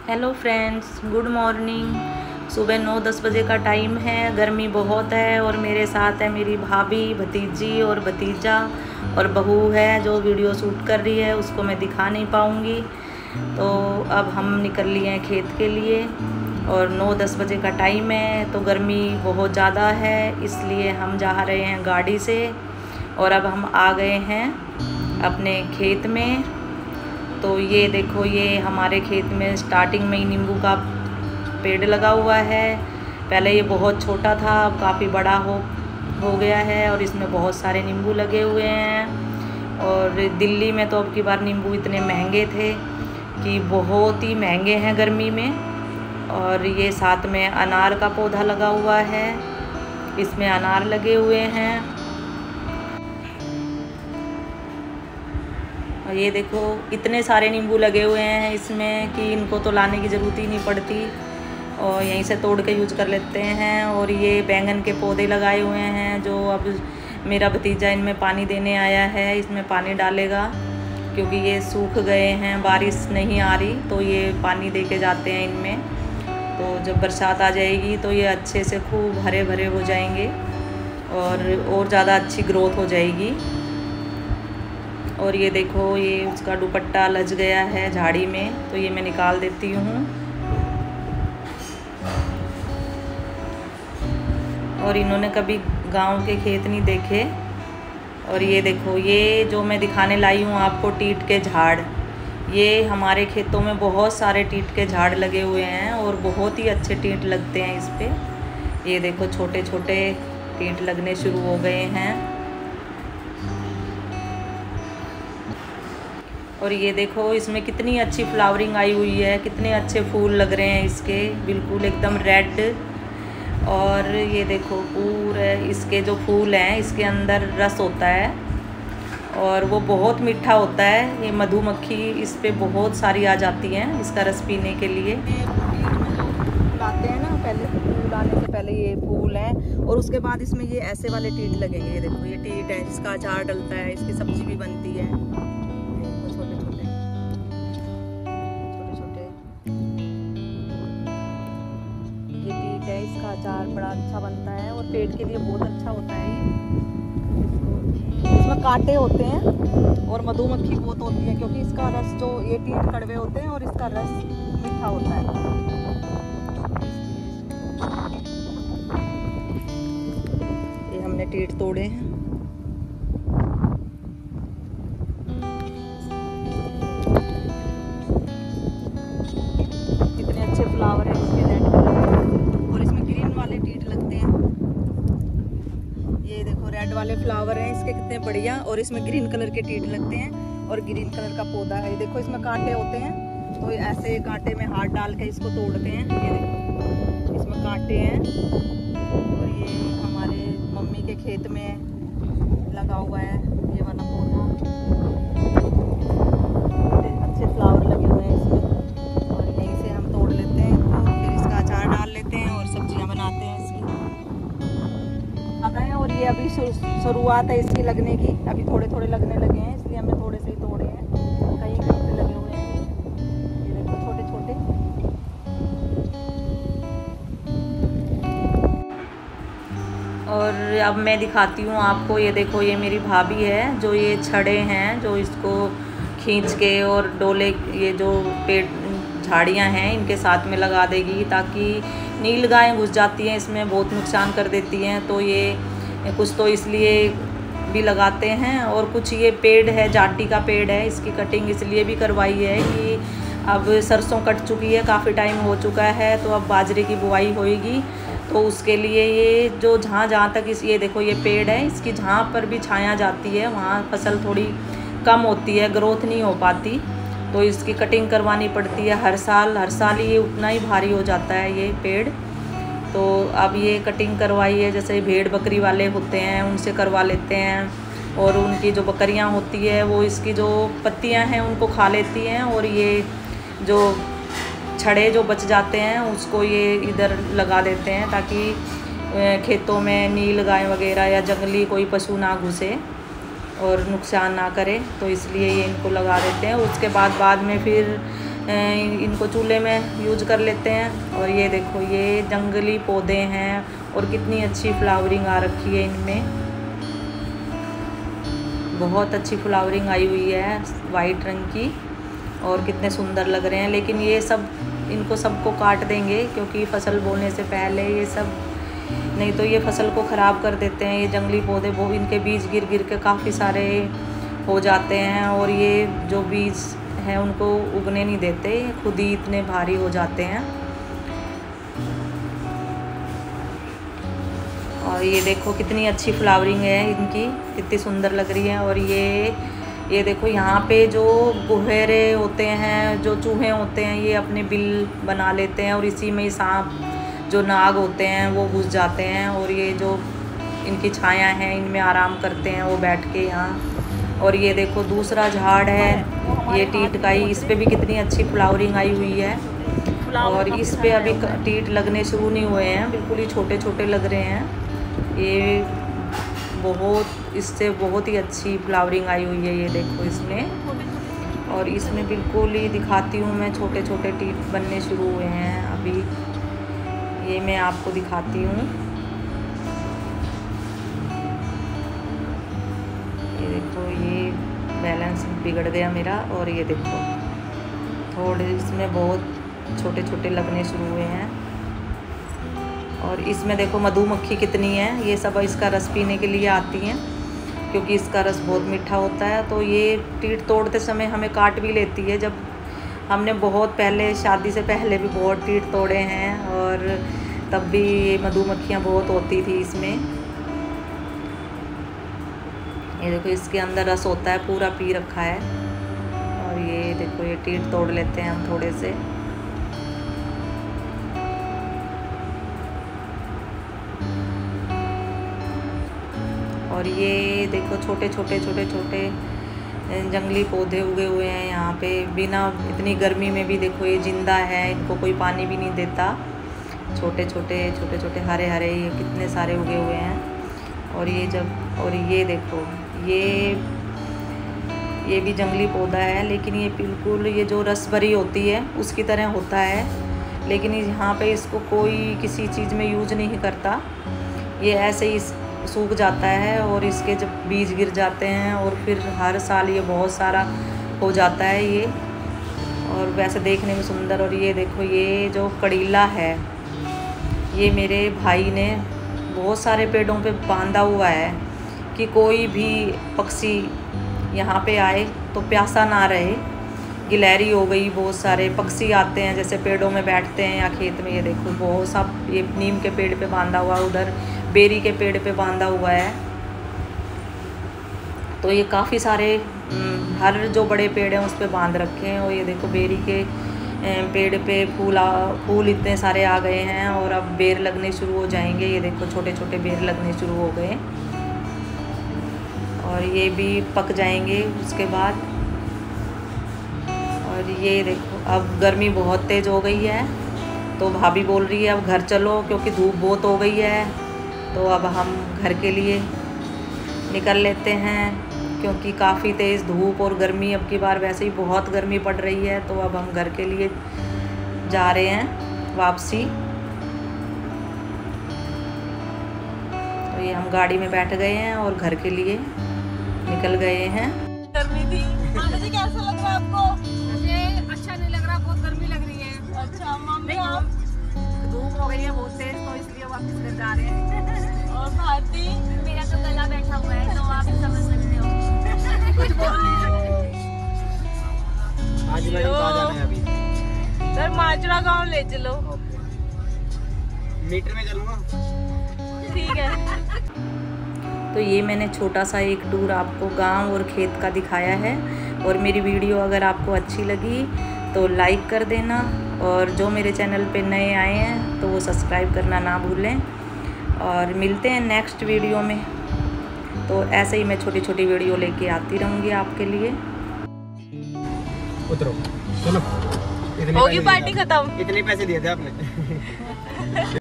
Hello friends, good morning. सुबह 9-10 बजे का टाइम है। गर्मी बहुत है और मेरे साथ है मेरी भाभी, भतीजी और भतीजा और बहू है जो वीडियो शूट कर रही है। उसको मैं दिखा नहीं पाऊँगी। तो अब हम निकल लिए हैं खेत के लिए और 9-10 बजे का टाइम है। तो गर्मी बहुत ज़्यादा है, इसलिए हम जा रहे हैं गाड़ी से। और अब हम आ गए हैं अपने खेत में। तो ये देखो, ये हमारे खेत में स्टार्टिंग में ही नींबू का पेड़ लगा हुआ है। पहले ये बहुत छोटा था, अब काफ़ी बड़ा हो गया है और इसमें बहुत सारे नींबू लगे हुए हैं। और दिल्ली में तो अब की बार नींबू इतने महंगे थे कि बहुत ही महंगे हैं गर्मी में। और ये साथ में अनार का पौधा लगा हुआ है, इसमें अनार लगे हुए हैं। और ये देखो, इतने सारे नींबू लगे हुए हैं इसमें कि इनको तो लाने की ज़रूरत ही नहीं पड़ती और यहीं से तोड़ के यूज कर लेते हैं। और ये बैंगन के पौधे लगाए हुए हैं जो अब मेरा भतीजा इनमें पानी देने आया है। इसमें पानी डालेगा क्योंकि ये सूख गए हैं, बारिश नहीं आ रही, तो ये पानी दे के जाते हैं इनमें। तो जब बरसात आ जाएगी तो ये अच्छे से खूब हरे भरे हो जाएंगे और ज़्यादा अच्छी ग्रोथ हो जाएगी। और ये देखो, ये उसका दुपट्टा लज गया है झाड़ी में, तो ये मैं निकाल देती हूँ। और इन्होंने कभी गांव के खेत नहीं देखे। और ये देखो, ये जो मैं दिखाने लाई हूँ आपको, टीट के झाड़। ये हमारे खेतों में बहुत सारे टीट के झाड़ लगे हुए हैं और बहुत ही अच्छे टीट लगते हैं इस पे। ये देखो, छोटे छोटे टीट लगने शुरू हो गए हैं। और ये देखो, इसमें कितनी अच्छी फ्लावरिंग आई हुई है, कितने अच्छे फूल लग रहे हैं इसके, बिल्कुल एकदम रेड। और ये देखो, पूरे इसके जो फूल हैं इसके अंदर रस होता है और वो बहुत मीठा होता है। ये मधुमक्खी इस पे बहुत सारी आ जाती हैं इसका रस पीने के लिए। फूल आते हैं ना, पहले फूल आने से पहले ये फूल हैं और उसके बाद इसमें ये ऐसे वाले टीट लगेंगे। ये देखो, ये टीट है जिसका अचार डलता है, इसकी सब्जी भी बनती है। है, इसका अचार बड़ा अच्छा बनता है और पेट के लिए बहुत अच्छा होता है ये। इसमें कांटे होते हैं और मधुमक्खी बहुत होती है क्योंकि इसका रस, जो ये टीट कड़वे होते हैं और इसका रस मीठा होता है। ये हमने टीट तोड़े हैं। कितने अच्छे फ्लावर है इसके, रेड कलर और इसमें ग्रीन वाले टीट लगते हैं। ये देखो, रेड वाले फ्लावर हैं इसके कितने बढ़िया, और इसमें ग्रीन कलर के टीट लगते हैं और ग्रीन कलर का पौधा है। ये देखो, इसमें कांटे होते हैं, तो ऐसे कांटे में हाथ डाल के इसको तोड़ते हैं। ये देखो, इसमें कांटे हैं। और ये हमारे मम्मी के खेत में लगा हुआ है ये वाला पौधा। अच्छे फ्लावर लगे हुए हैं इसमें और यहीं से हम तोड़ लेते हैं इनको, फिर इसका अचार डाल लेते हैं और सब्जियां बनाते हैं इसकी। और ये अभी शुरुआत है इसकी लगने की, अभी थोड़े थोड़े लगने लगे हैं, इसलिए हमने थोड़े से ही तोड़े हैं। कहीं कहीं पे लगे हुए हैं, ये देखो छोटे छोटे। और अब मैं दिखाती हूँ आपको। ये देखो, ये मेरी भाभी है जो ये छड़े हैं जो इसको खींच के और डोले, ये जो पेड़ झाड़ियाँ हैं इनके साथ में लगा देगी, ताकि नील गायें घुस जाती हैं इसमें, बहुत नुकसान कर देती हैं। तो ये कुछ तो इसलिए भी लगाते हैं और कुछ ये पेड़ है, जाटी का पेड़ है, इसकी कटिंग इसलिए भी करवाई है कि अब सरसों कट चुकी है, काफ़ी टाइम हो चुका है, तो अब बाजरे की बुआई होएगी। तो उसके लिए ये जो जहाँ तक ये देखो, ये पेड़ है, इसकी जहाँ पर भी छाया जाती है वहाँ फसल थोड़ी कम होती है, ग्रोथ नहीं हो पाती, तो इसकी कटिंग करवानी पड़ती है हर साल ये उतना ही भारी हो जाता है ये पेड़। तो अब ये कटिंग करवाई है, जैसे भेड़ बकरी वाले होते हैं उनसे करवा लेते हैं। और उनकी जो बकरियां होती है वो इसकी जो पत्तियां हैं उनको खा लेती हैं, और ये जो छड़े जो बच जाते हैं उसको ये इधर लगा देते हैं ताकि खेतों में नील गाय वगैरह या जंगली कोई पशु ना घुसे और नुकसान ना करे। तो इसलिए ये इनको लगा देते हैं। उसके बाद में फिर इनको चूल्हे में यूज कर लेते हैं। और ये देखो ये जंगली पौधे हैं और कितनी अच्छी फ्लावरिंग आ रखी है इनमें, बहुत अच्छी फ्लावरिंग आई हुई है वाइट रंग की और कितने सुंदर लग रहे हैं। लेकिन ये सब इनको सबको काट देंगे क्योंकि फसल बोने से पहले ये सब, नहीं तो ये फसल को ख़राब कर देते हैं। ये जंगली पौधे वो इनके बीज गिर गिर के काफ़ी सारे हो जाते हैं और ये जो बीज हैं उनको उगने नहीं देते, खुद ही इतने भारी हो जाते हैं। और ये देखो कितनी अच्छी फ्लावरिंग है इनकी, कितनी सुंदर लग रही है। और ये देखो यहाँ पे जो गुहेरे होते हैं, जो चूहे होते हैं, ये अपने बिल बना लेते हैं और इसी में ही सांप जो नाग होते हैं वो घुस जाते हैं और ये जो इनकी छाया हैं इनमें आराम करते हैं वो बैठ के यहाँ। और ये देखो दूसरा झाड़ है ये टीट का ही, इस पे भी कितनी अच्छी फ्लावरिंग आई हुई है। और इस पे अभी टीट लगने शुरू नहीं हुए हैं, बिल्कुल ही छोटे छोटे लग रहे हैं। ये इससे बहुत ही अच्छी फ्लावरिंग आई हुई है, ये देखो इसमें। और इसमें बिल्कुल ही दिखाती हूँ मैं, छोटे छोटे टीट बनने शुरू हुए हैं अभी, ये मैं आपको दिखाती हूँ। ये देखो ये बैलेंस बिगड़ गया मेरा। और ये देखो थोड़े इसमें बहुत छोटे छोटे लगने शुरू हुए हैं। और इसमें देखो मधुमक्खी कितनी है, ये सब इसका रस पीने के लिए आती हैं क्योंकि इसका रस बहुत मीठा होता है। तो ये टीट तोड़ते समय हमें काट भी लेती है। जब हमने बहुत पहले शादी से पहले भी बहुत टीट तोड़े हैं और तब भी ये मधुमक्खियाँ बहुत होती थी इसमें। ये देखो इसके अंदर रस होता है, पूरा पी रखा है। और ये देखो ये टीट तोड़ लेते हैं हम थोड़े से। और ये देखो छोटे छोटे जंगली पौधे उगे हुए हैं यहाँ पे, बिना इतनी गर्मी में भी देखो ये जिंदा है, इनको कोई पानी भी नहीं देता। छोटे छोटे हरे हरे ये कितने सारे उगे हुए हैं। और ये देखो ये भी जंगली पौधा है, लेकिन ये बिल्कुल ये जो रस भरी होती है उसकी तरह होता है, लेकिन यहाँ पे इसको कोई किसी चीज़ में यूज नहीं करता। ये ऐसे ही सूख जाता है और इसके जब बीज गिर जाते हैं और फिर हर साल ये बहुत सारा हो जाता है ये, और वैसे देखने में सुंदर। और ये देखो ये जो कड़ीला है ये मेरे भाई ने बहुत सारे पेड़ों पे बांधा हुआ है कि कोई भी पक्षी यहाँ पे आए तो प्यासा ना रहे। गिलहरी हो गई, बहुत सारे पक्षी आते हैं जैसे पेड़ों में बैठते हैं या खेत में। ये देखो बहुत सा ये नीम के पेड़ पे बांधा हुआ है, उधर बेरी के पेड़ पे बांधा हुआ है। तो ये काफ़ी सारे हर जो बड़े पेड़ हैं उस पे बांध रखे हैं। और ये देखो बेरी के पेड़ पे फूल इतने सारे आ गए हैं और अब बेर लगने शुरू हो जाएंगे। ये देखो छोटे छोटे बेर लगने शुरू हो गए और ये भी पक जाएंगे उसके बाद। और ये देखो अब गर्मी बहुत तेज़ हो गई है तो भाभी बोल रही है अब घर चलो क्योंकि धूप बहुत हो गई है। तो अब हम घर के लिए निकल लेते हैं क्योंकि काफ़ी तेज़ धूप और गर्मी अब की बार वैसे ही बहुत गर्मी पड़ रही है। तो अब हम घर के लिए जा रहे हैं वापसी। तो ये हम गाड़ी में बैठ गए हैं और घर के लिए निकल गए हैं। गर्मी थी। मुझे कैसा लग रहा है आपको? मुझे अच्छा नहीं लग रहा, बहुत गर्मी लग रही है। अच्छा मम्मी आप? धूप हो गई है बहुत तेज तो इसलिए वापस घर जा रहे हैं। और भारती? मेरा तो गला बैठा हुआ है तो आप समझ सकते हो। कुछ बोल नहीं सकते। आज मैडम कहाँ जाना है अभी? सर माजरा गांव ले चलो। मीटर में चलूँगा। ठीक है। तो ये मैंने छोटा सा एक टूर आपको गांव और खेत का दिखाया है। और मेरी वीडियो अगर आपको अच्छी लगी तो लाइक कर देना और जो मेरे चैनल पे नए आए हैं तो वो सब्सक्राइब करना ना भूलें। और मिलते हैं नेक्स्ट वीडियो में। तो ऐसे ही मैं छोटी छोटी वीडियो लेके आती रहूँगी आपके लिए। उतरो चलो। होगी पार्टी खत्म। इतने पैसे दिए थे आपने।